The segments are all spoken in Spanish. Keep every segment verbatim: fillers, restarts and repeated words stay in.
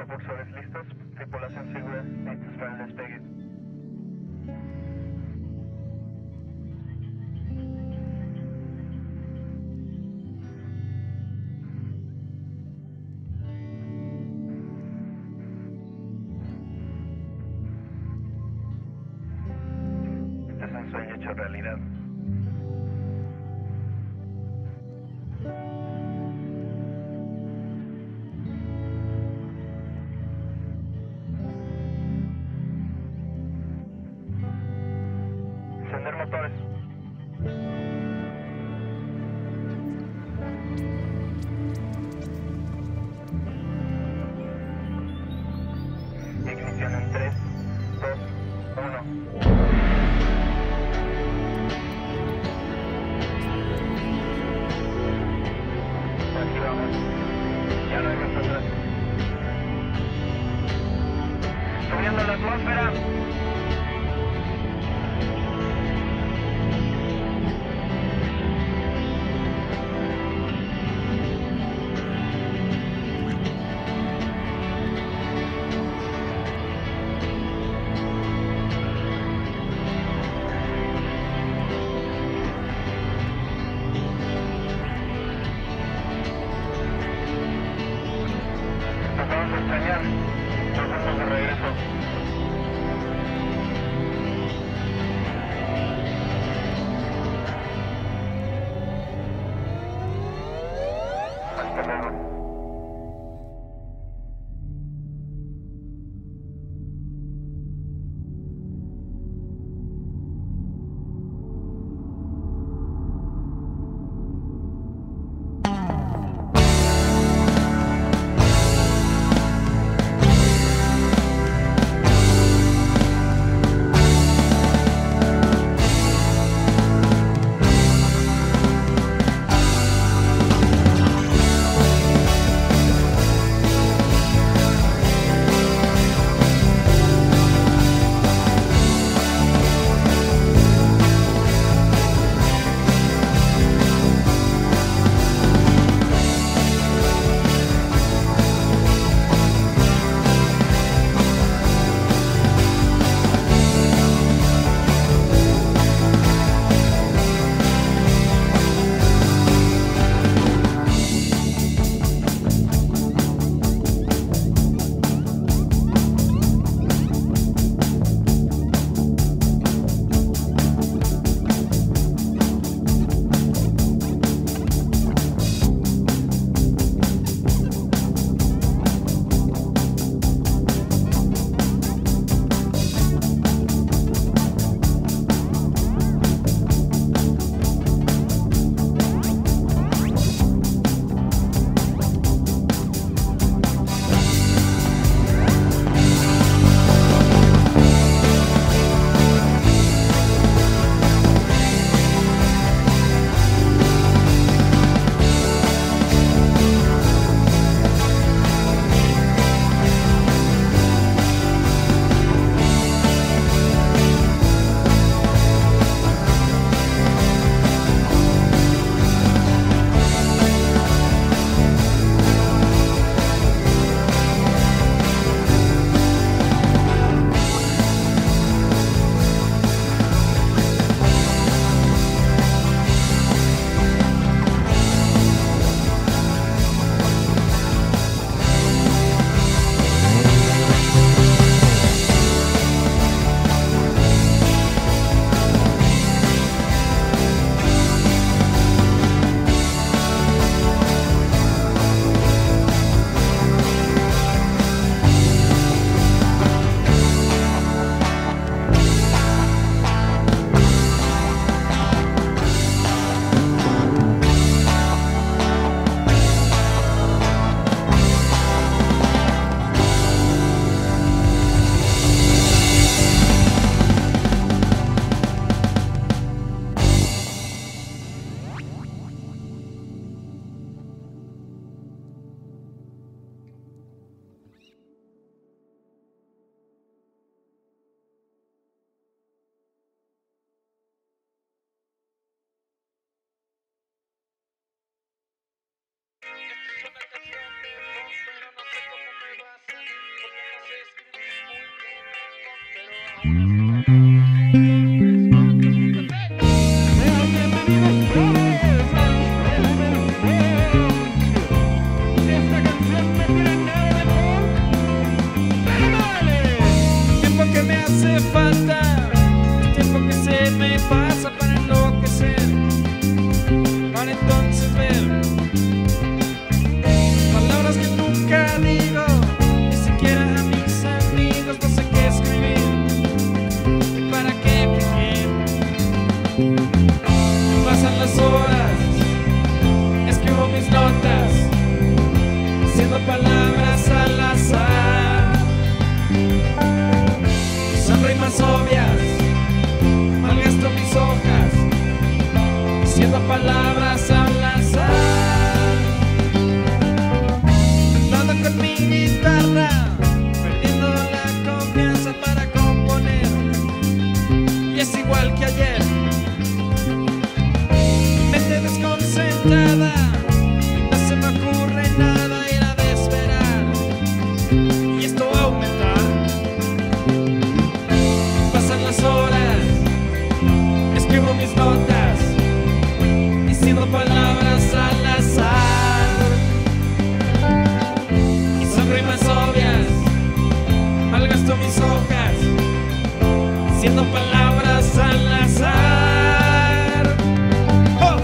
propulsores listos, tripulación segura, listos para el despegue. Este es un sueño hecho realidad. Encender motores. Ignición en tres, dos, uno. Aquí vamos. Ya no hay marcha atrás. Subiendo la atmósfera. Palabras al azar, dando con mi guitarra, perdiendo la confianza para componer. Y es igual que ayer, mi mente desconcentrada, no se me ocurre nada, era de esperar. Y esto va a aumentar. Pasan las horas, escribo mis notas, diciendo palabras al azar, y son rimas obvias, malgasto mis hojas, diciendo palabras al azar. ¡Oh!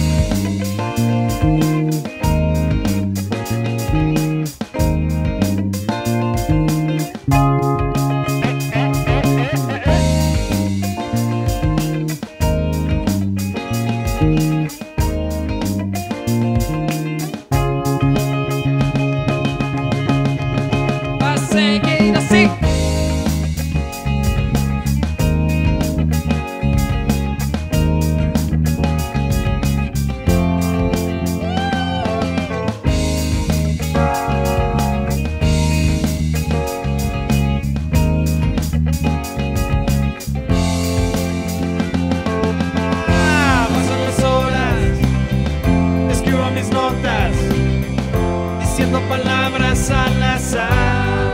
Diciendo palabras al azar,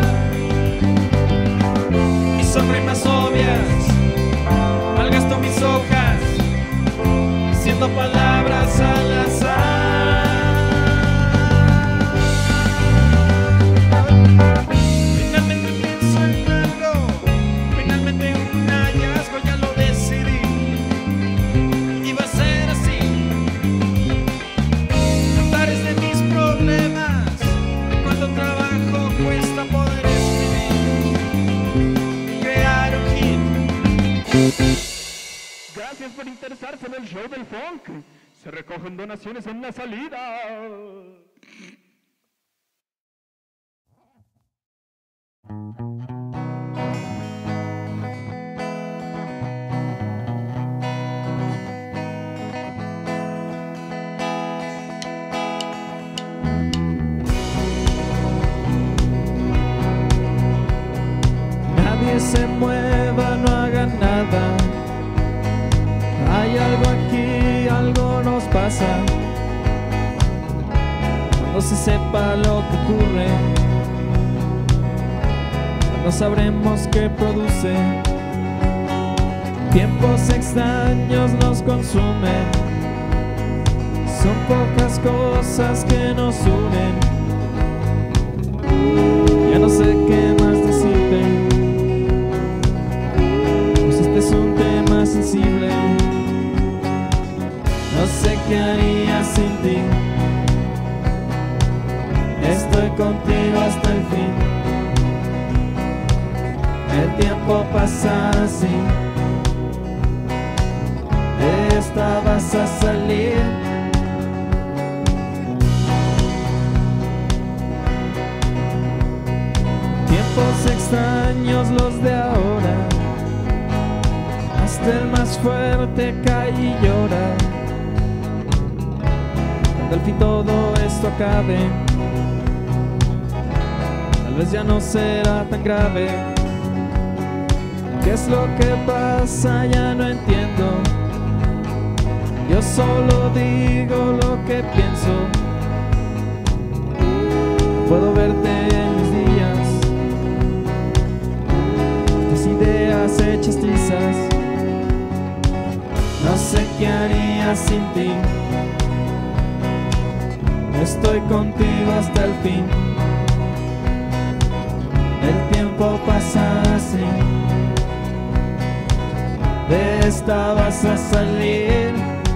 y son rimas obvias, malgasto mis hojas, diciendo palabras al azar. Finalmente pienso en algo, finalmente un hallazgo, ya lo decidí, y va a ser así. Cantares de mis problemas, trabajo cuesta poder escribir, crear un hit. Gracias por interesarse en el show del funk. Se recogen donaciones en la salida. Se mueva, no haga nada. Hay algo aquí, algo nos pasa. Cuando se sepa lo que ocurre, no sabremos qué produce. Tiempos extraños nos consumen. Son pocas cosas que nos unen. Ya no sé qué más decirte. Es un tema sensible, no sé qué haría sin ti. Estoy contigo hasta el fin. El tiempo pasa así. De esta vas a salir. Tiempos extraños los de ahora. Hasta el más fuerte cae y llora. Cuando al fin todo esto acabe, tal vez ya no será tan grave. ¿Qué es lo que pasa? Ya no entiendo. Yo solo digo lo que pienso. Puedo verte en mis días. Tus ideas ideas hechas trizas. No sé qué haría sin ti. Estoy contigo hasta el fin. El tiempo pasa así. De esta vas a salir.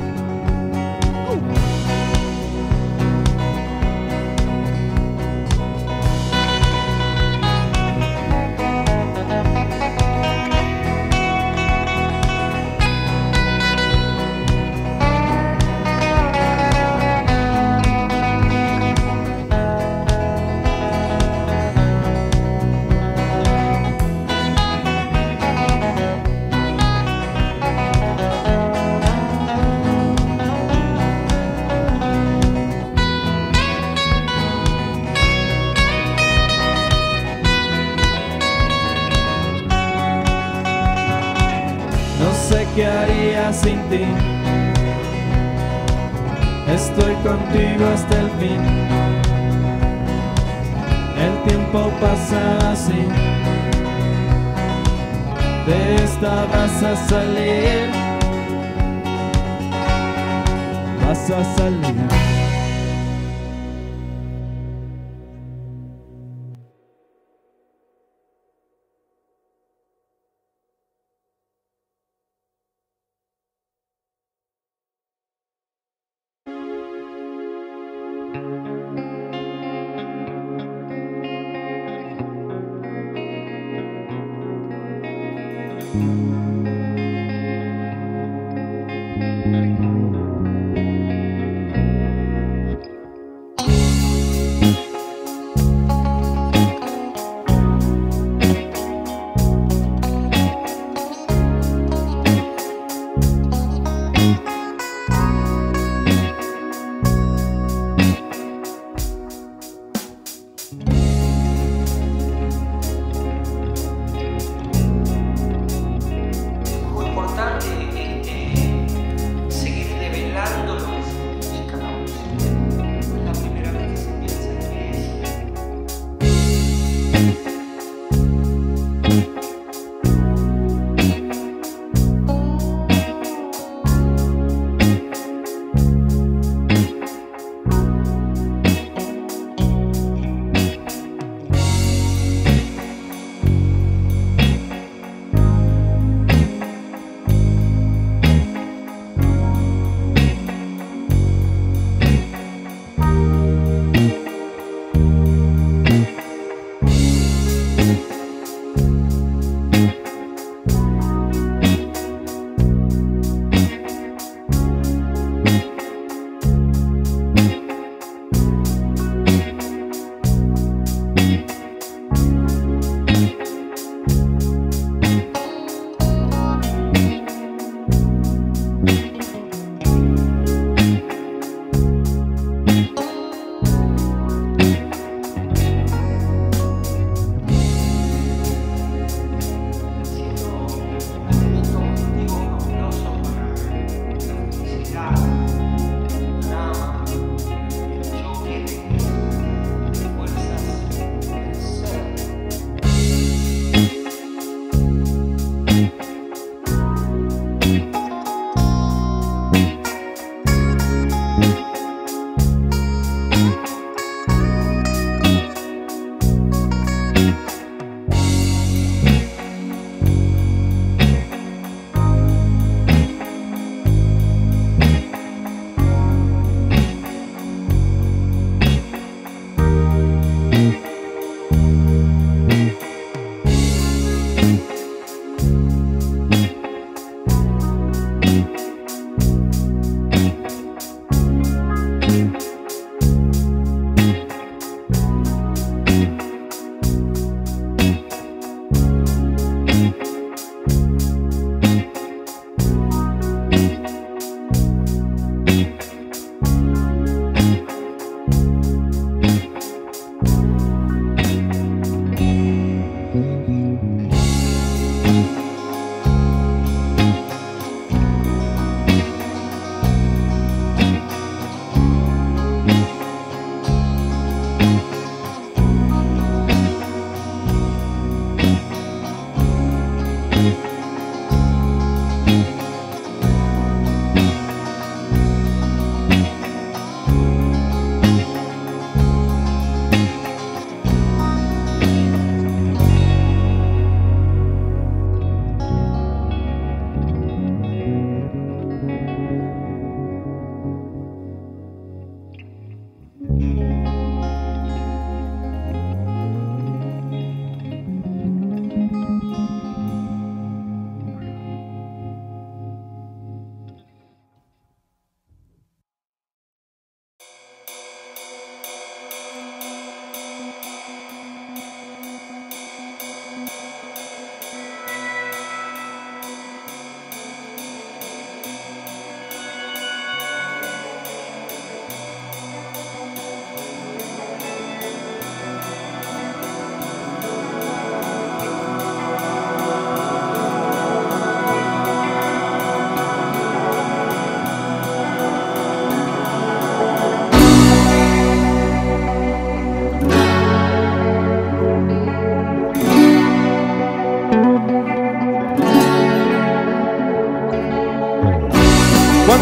¿Qué haría sin ti? Estoy contigo hasta el fin. El tiempo pasa así. De esta vas a salir. Vas a salir.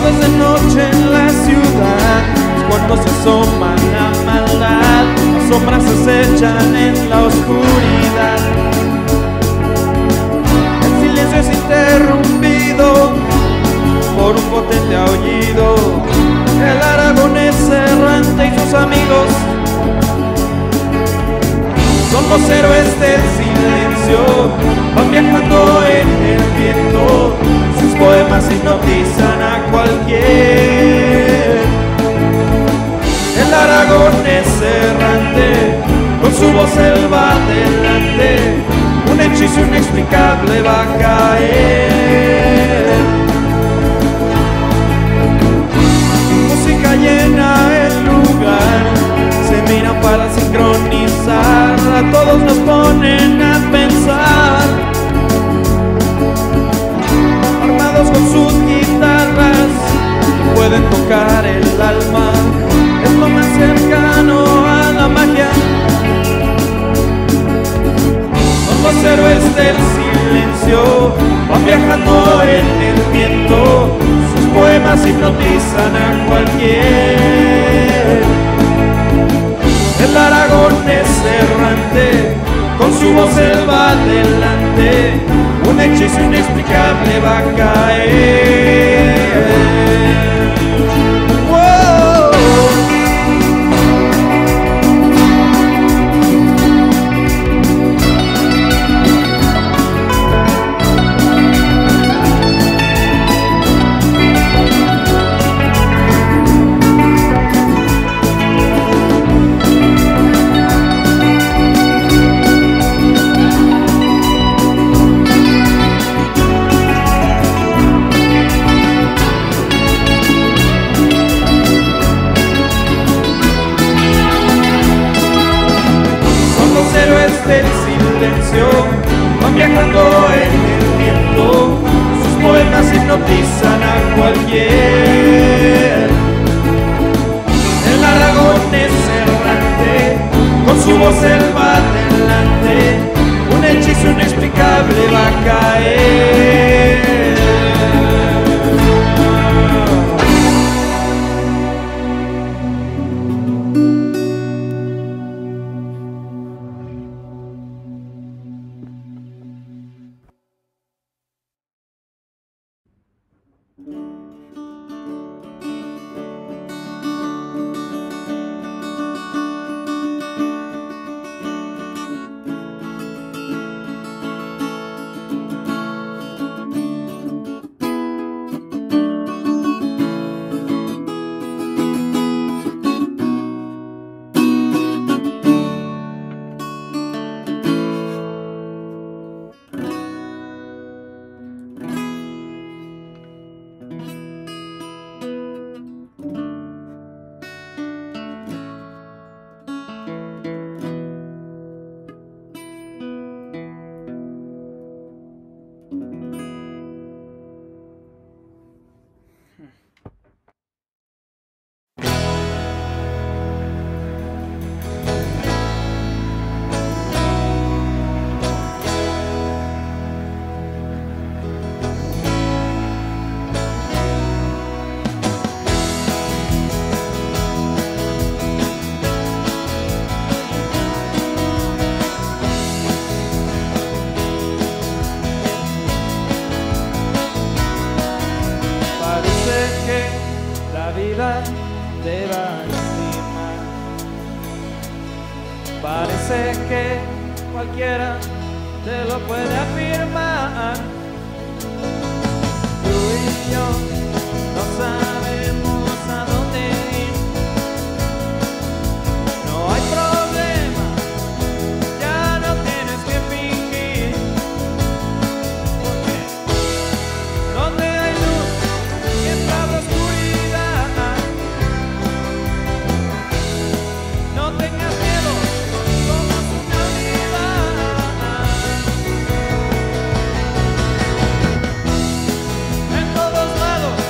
Cuando es de noche en la ciudad, es cuando se asoma la maldad. Las sombras se acechan en la oscuridad. El silencio es interrumpido por un potente aullido. El aragonés errante y sus amigos son los héroes del silencio, van viajando en el viento. Sus poemas hipnotizan a cualquier. El aragonés errante, con su voz él va adelante. Un hechizo inexplicable va a caer. Música llena el lugar, se miran para sincronizar. A todos nos ponen a pensar. Armados con sus guitarras, pueden tocar el alma. Es lo más cercano a la magia. Son los héroes del silencio, van viajando en el viento. Sus poemas hipnotizan a cualquier. El aragonés errante, con su voz él va adelante. Un hechizo inexplicable va a caer. Del silencio, van viajando en el viento. Sus poemas hipnotizan a cualquier. El aragonés errante, con su voz él va adelante. Un hechizo inexplicable va a caer. Te va encima. Parece que cualquiera te lo puede afirmar. Tú y yo no sabemos a dónde ir. No hay problema, ya no tienes que fingir. Porque donde hay luz siempre habrá oscuridad. No tengas miedo, somos una unidad. En todos lados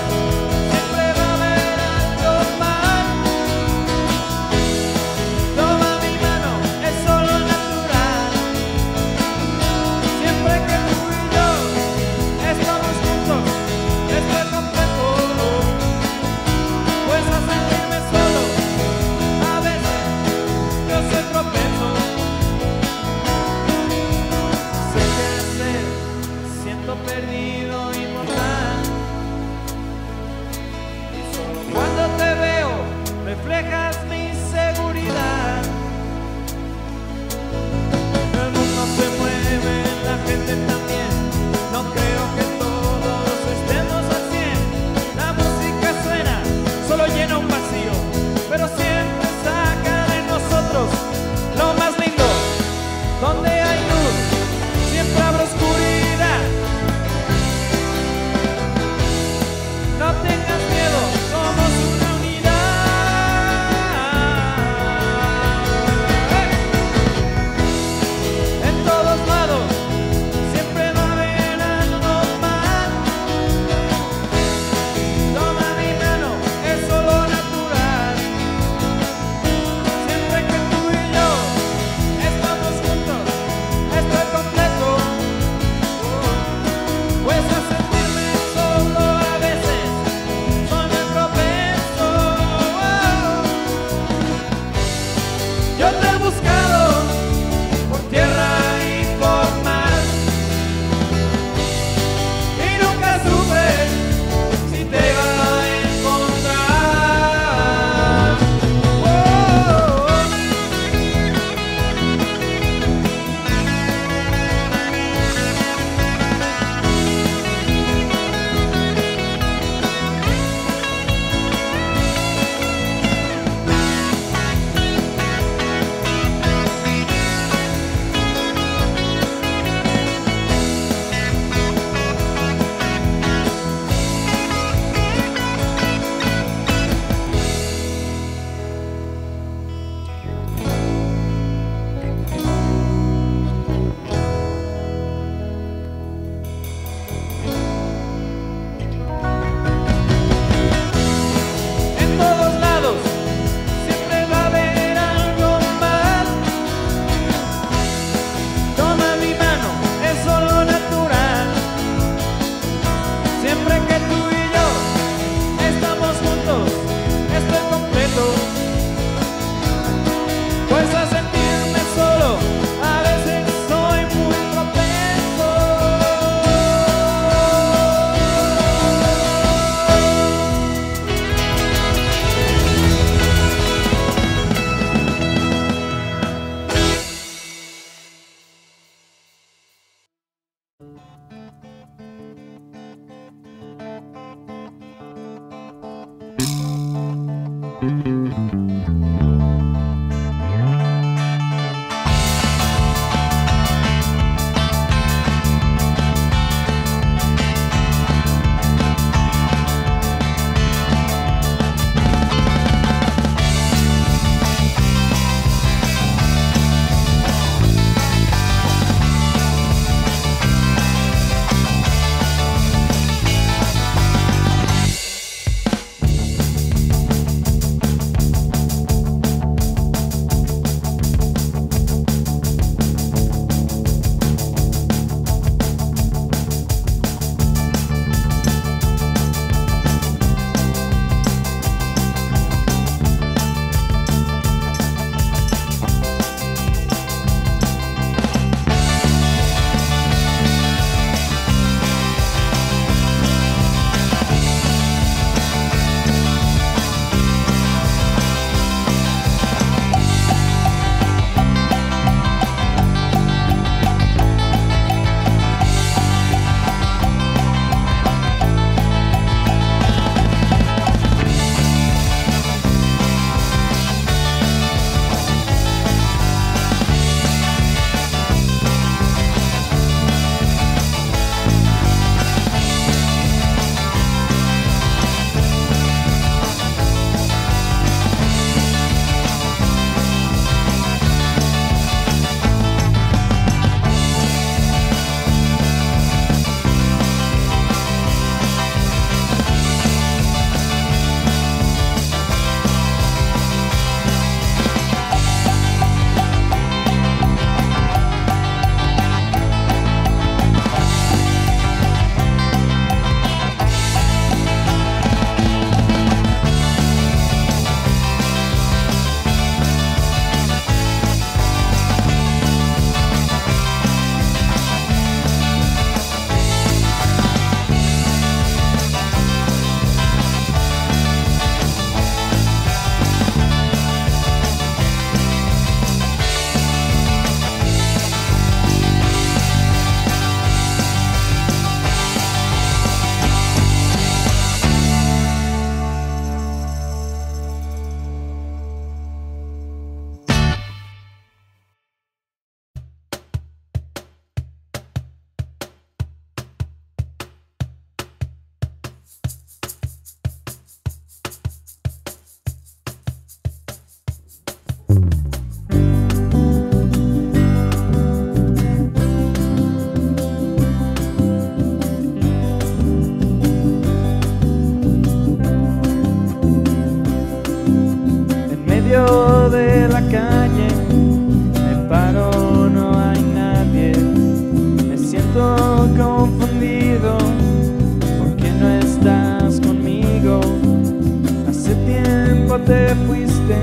te fuiste,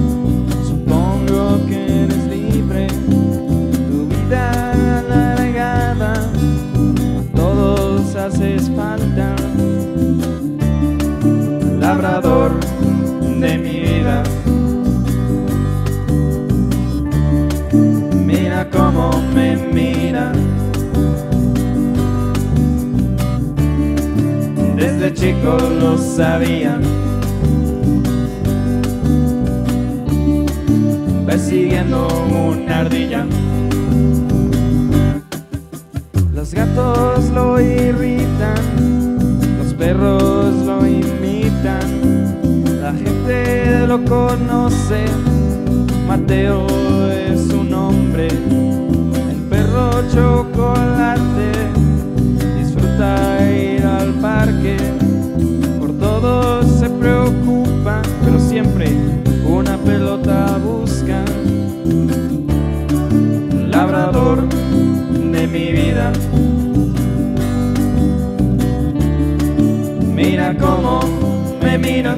supongo que eres libre. Tu vida alargada, a todos haces falta. Labrador de mi vida, mira cómo me mira. Desde chico lo sabía, persiguiendo una ardilla. Los gatos lo irritan, los perros lo imitan, la gente lo conoce. Mateo es su nombre, el perro chocolate disfruta ir al parque, por todo se preocupa, pero siempre una pelota busca. Labrador de mi vida, mira cómo me mira.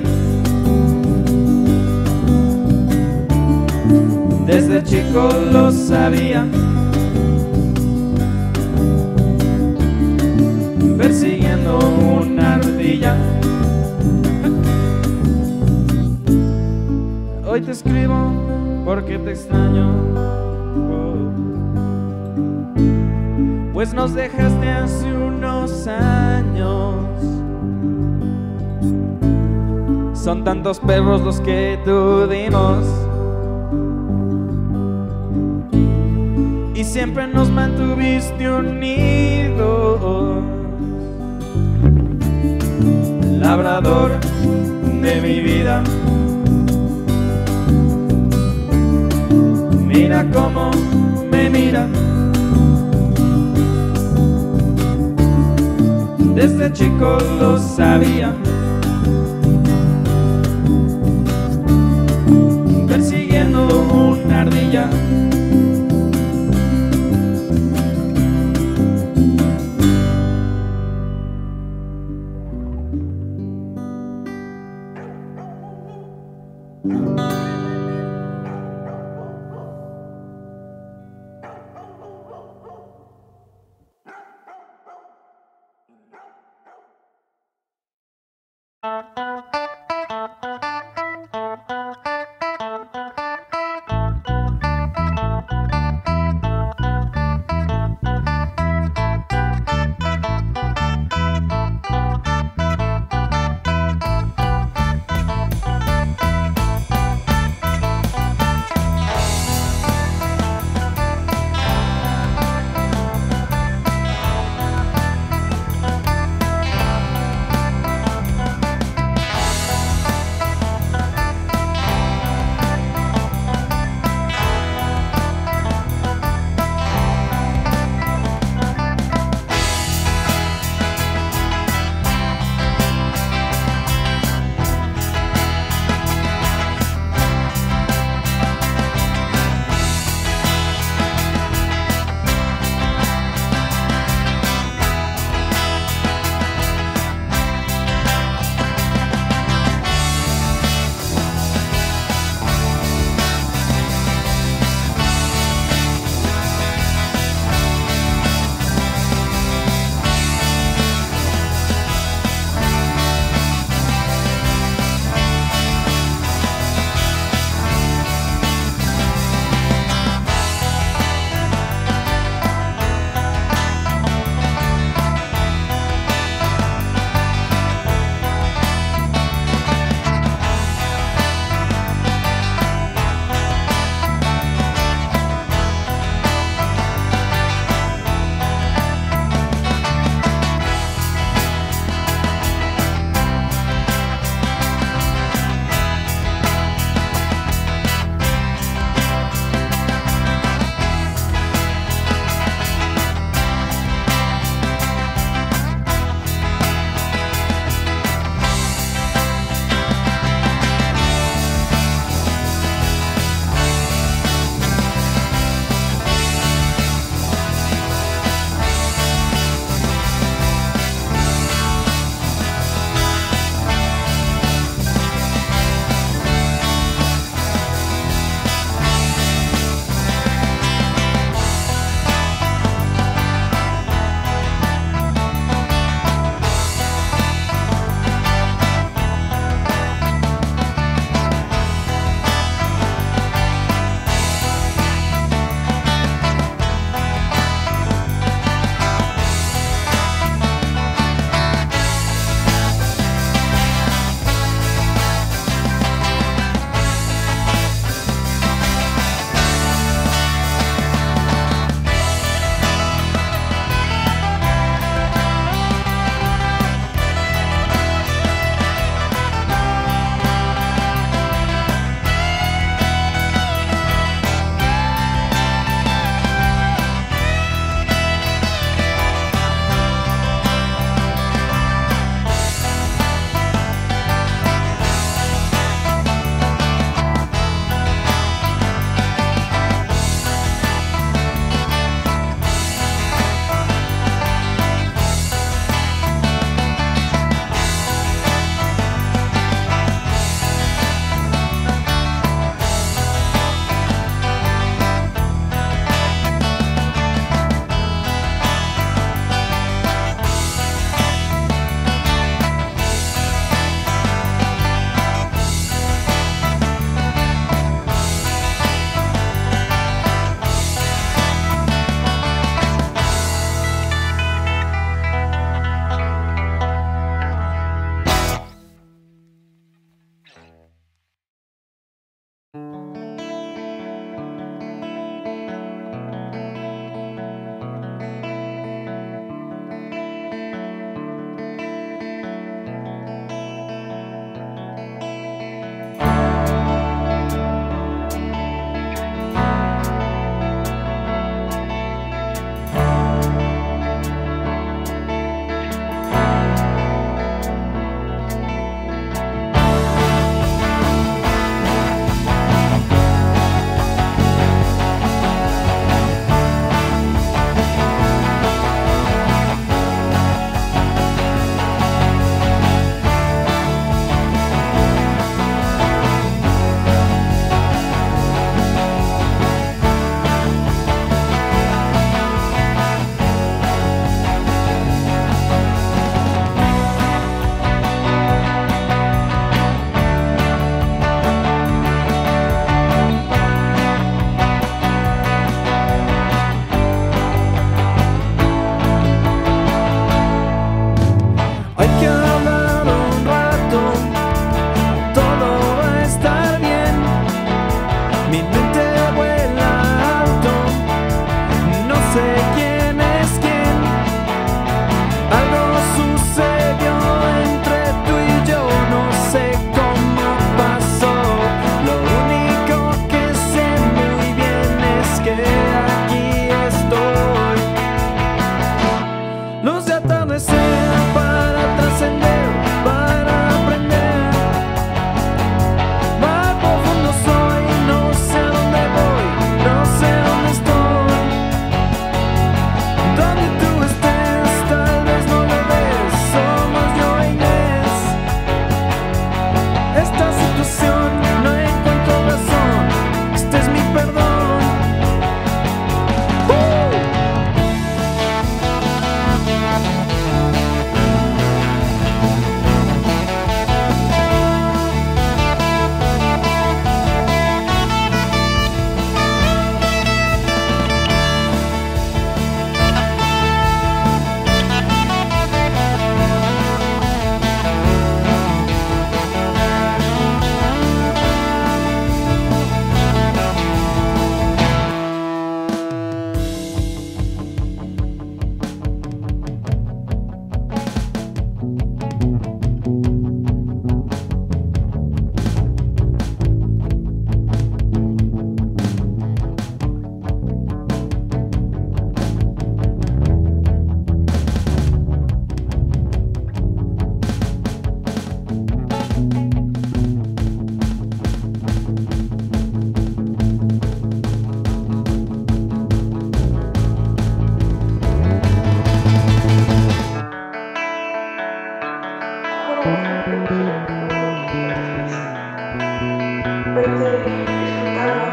Desde chico lo sabía, persiguiendo una ardilla. Hoy te escribo porque te extraño, pues nos dejaste hace unos años. Son tantos perros los que tuvimos y siempre nos mantuviste unidos. Labrador de mi vida, mira cómo me mira. Desde chico lo sabía, persiguiendo una ardilla. Hay que hablar un rato, todo va a estar bien. Mi mente vuela alto, no sé quién es quién. Algo sucedió entre tú y yo, no sé cómo pasó. Lo único que sé muy bien es que aquí estoy. Luz de atardecer para trascender, para aprender. Más profundo soy, no sé a dónde voy, no sé dónde estoy. Donde tú estés, tal vez no lo ves, somos yo e Inés. Esta situación no encuentro razón, este es mi perdón. ¡Uh! Verte disfrutarlo,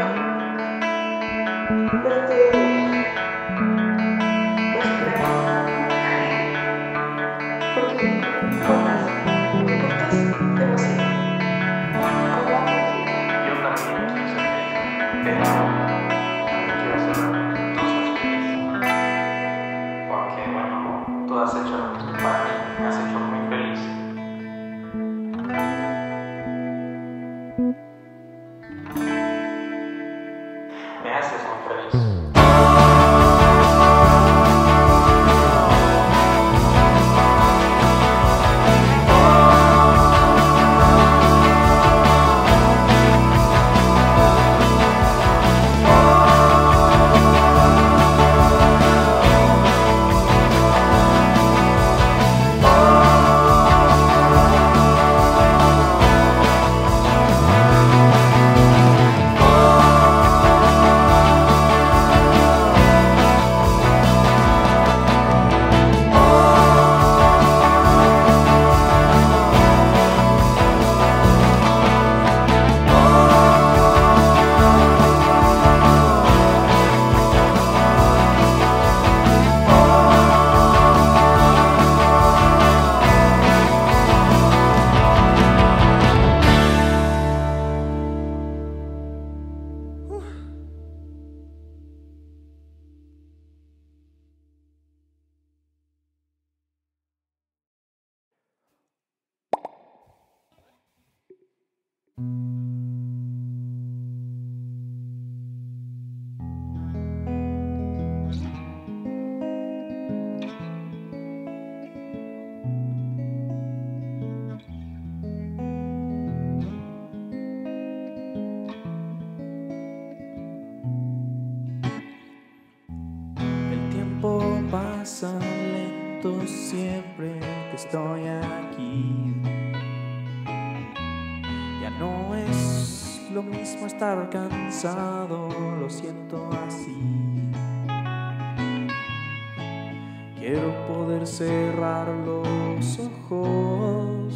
verte respirar, porque me importas, me importas demasiado. Como Yo también quiero ser feliz, pero también quiero hacer tú seas feliz. Porque, bueno, tú has hecho lo mismo para mí, me has hecho muy feliz. Me haces muy feliz. Pasa lento siempre que estoy aquí. Ya no es lo mismo estar cansado, lo siento así. Quiero poder cerrar los ojos.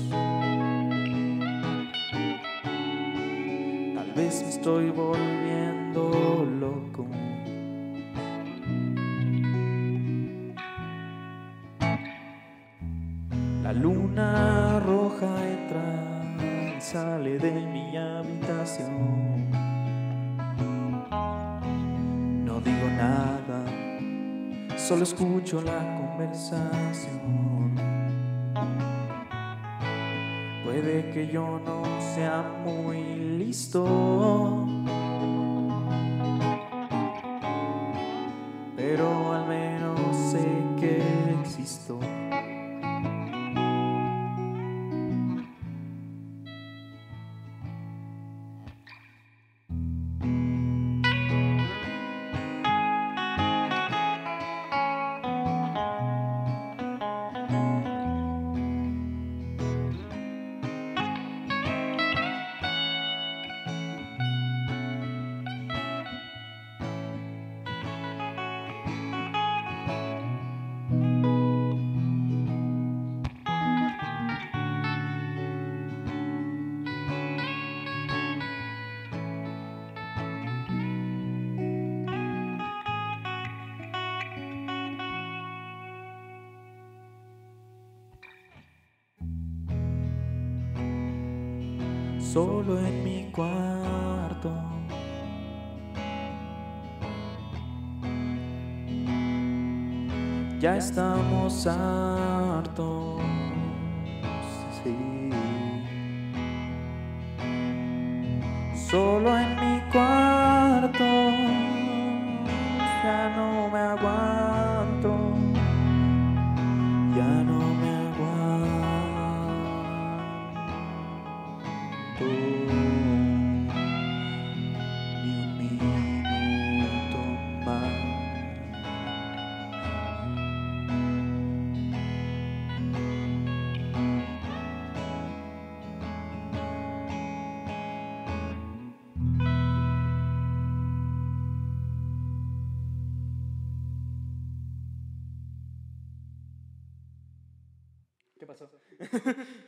Tal vez me estoy volviendo loco. La luna roja entra y sale de mi habitación. No digo nada, solo escucho la conversación. Puede que yo no sea muy listo, pero al menos sé que existo. Solo en mi cuarto, ya estamos hartos, sí. Solo en mi cuarto, ya no me aguanto, ya no me aguanto. Ni un minuto más. ¿Qué pasó?